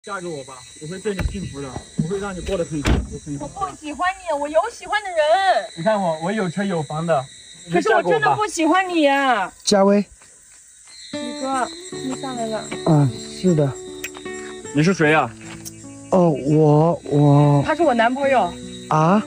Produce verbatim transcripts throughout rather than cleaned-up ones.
嫁给我吧，我会对你幸福的，我会让你过得很幸福很好。 我不喜欢你，我有喜欢的人。 你看我，我有车有房的。 可是我真的不喜欢你呀， 嘉威。 宇哥，你上来了。 啊，是的。 你是谁呀？ 哦，我我。 他是我男朋友。 啊？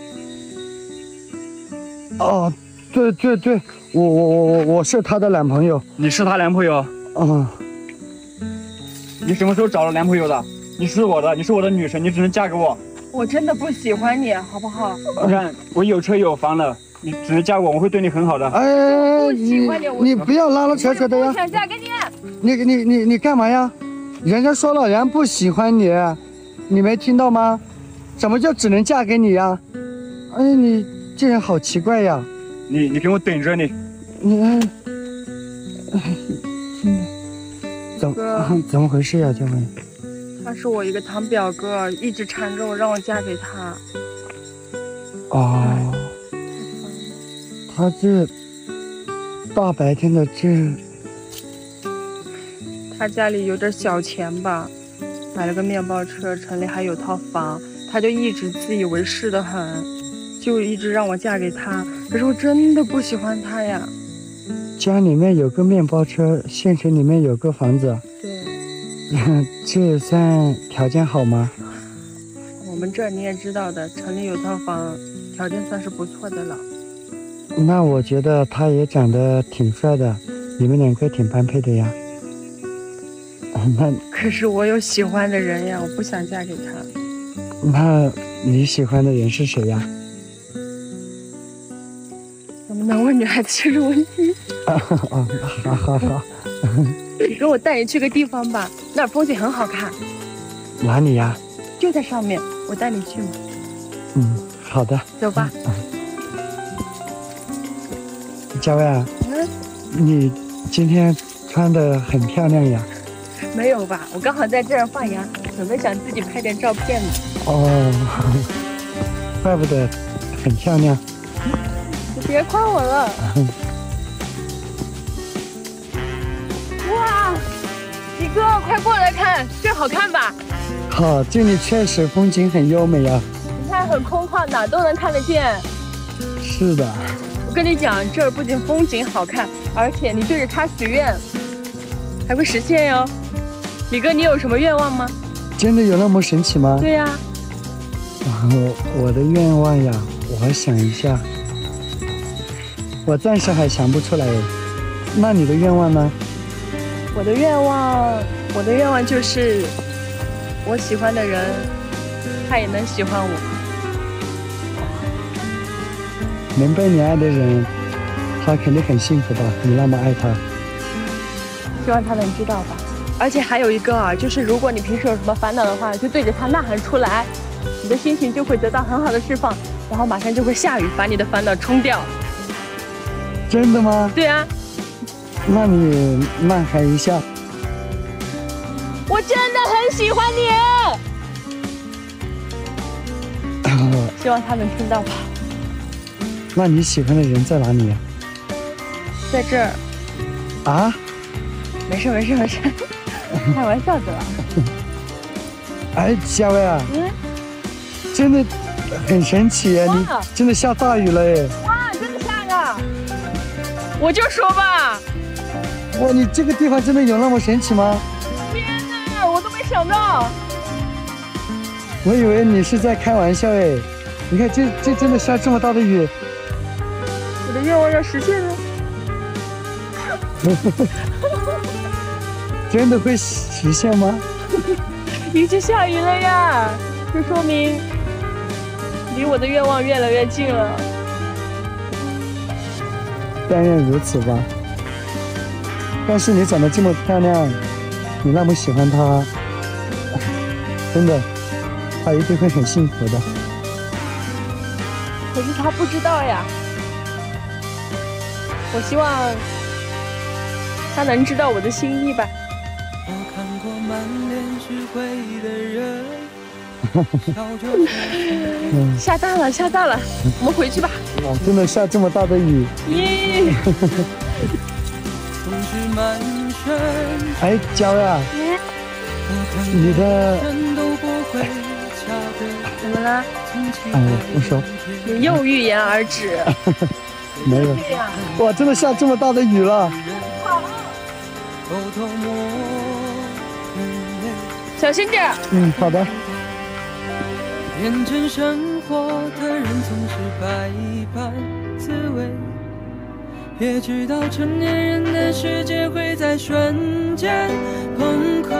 哦，对对对，我我我我我是他的男朋友。 你是他男朋友？ 嗯。 你什么时候找了男朋友的？你是我的，你是我的女神，你只能嫁给我。 我真的不喜欢你，好不好？ 你看我有车有房的，你只能嫁我，我会对你很好的。 哎， 不喜欢你， 你不要拉拉扯扯的呀！ 我想嫁给你。 你你你你干嘛呀？人家说了，人不喜欢你，你没听到吗？怎么就只能嫁给你呀？哎，你这人好奇怪呀！ 你你给我等着你！ 你哎，真的。怎么怎么回事呀，嘉威？ 他是我一个堂表哥，一直缠着我让我嫁给他。 哦，他这大白天的这， 他家里有点小钱吧，买了个面包车，城里还有套房，他就一直自以为是的很，就一直让我嫁给他。可是我真的不喜欢他呀。 家里面有个面包车，县城里面有个房子。 对。 这算条件好吗？ 我们这儿你也知道的，城里有套房，条件算是不错的了。 那我觉得他也长得挺帅的，你们两个挺般配的呀。那可是我有喜欢的人呀，我不想嫁给他。 那你喜欢的人是谁呀？ 怎么能问女孩子这种问题？ 啊啊，好好好。 你跟我带你去个地方吧，那儿风景很好看。 哪里呀？ 就在上面，我带你去嘛。 嗯，好的。 走吧。 嘉威啊， 嗯， 你今天穿得很漂亮呀。 没有吧？我刚好在这儿放羊，准备想自己拍点照片呢。 哦，怪不得很漂亮。 你别夸我了。哇，李哥，快过来看，这好看吧？ 好，这里确实风景很优美呀。 你看很空旷，哪都能看得见。 是的。 我跟你讲，这儿不仅风景好看，而且你对着它许愿，还会实现哟。李哥，你有什么愿望吗？ 真的有那么神奇吗？ 对呀。 我我的愿望呀，我想一下，我暂时还想不出来。那你的愿望呢？ 我的愿望，我的愿望就是，我喜欢的人，他也能喜欢我。 能被你爱的人，他肯定很幸福吧？你那么爱他， 希望他能知道吧。而且还有一个啊，就是如果你平时有什么烦恼的话，就对着他呐喊出来，你的心情就会得到很好的释放，然后马上就会下雨，把你的烦恼冲掉。 真的吗？ 对啊。 那你呐喊一下。 我真的很喜欢你。希望他能听到吧。 那你喜欢的人在哪里呀？ 在这儿。 啊？ 没事没事没事，开玩笑的啦。 哎，嘉威啊， 嗯， 真的很神奇耶！你真的下大雨了耶！ 哇，真的下了！我就说吧。 哇，你这个地方真的有那么神奇吗？ 天哪，我都没想到。 我以为你是在开玩笑哎！你看这这真的下这么大的雨。 我的愿望要实现了。 真的会实现吗？ 已经下雨了呀，这说明离我的愿望越来越近了。 但愿如此吧。但是你长得这么漂亮，你那么喜欢他，真的，他一定会很幸福的。 可是他不知道呀。我希望他能知道我的心意吧。我看过满脸是灰的人。下大了，下大了，我们回去吧。 哇，真的下这么大的雨。 耶！ 哎，娇呀， 你的， 怎么了？ 哎呀，我手你又欲言而止。 没有。哇，真的下这么大的雨了。 小心点。 嗯，好的。 认真生活的人总是百般滋味，也知道成年人的世界会在瞬间崩溃。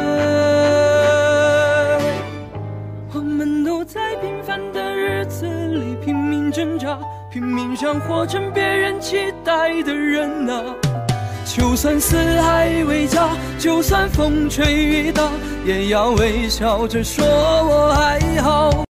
我们都在平凡的日子里拼命挣扎，拼命想活成别人期待的人啊。就算四海为家，就算风吹雨打，也要微笑着说我还好。